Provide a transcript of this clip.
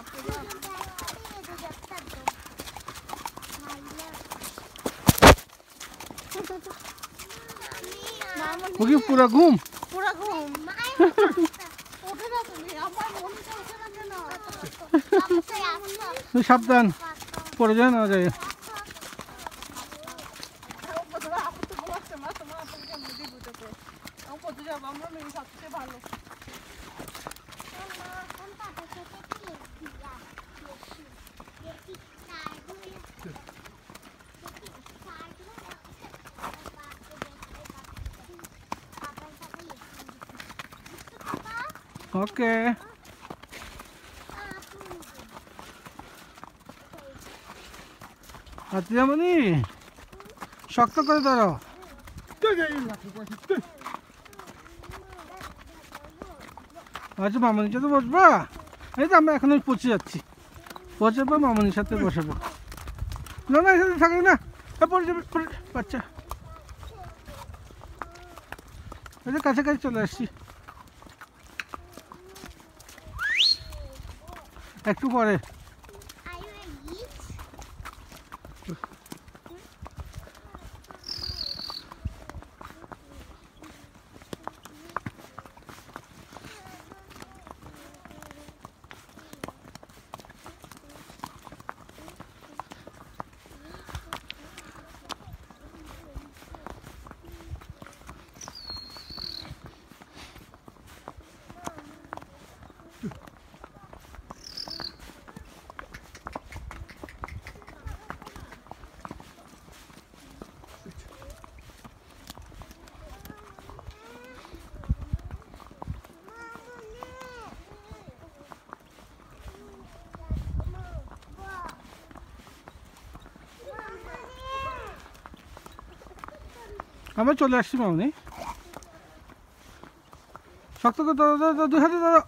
वो की पूरा घूम सावधान पड़े जाए ना जाए ओके আতিয়ামনি শক্ত করে ধরো আচ্ছা মামনির সাথে বসবা এই তো আমরা এখন পৌঁছে যাচ্ছি পৌঁছার পর মামনির সাথে বসাবো না না এখানে থাকবে না পড়ে যাবে বাচ্চা এই যে কাছাকাছি চলে আসছি একটু পরে আমরা চলে আসছি মামনি শক্ত করে ধরো দুই হাতে ধরো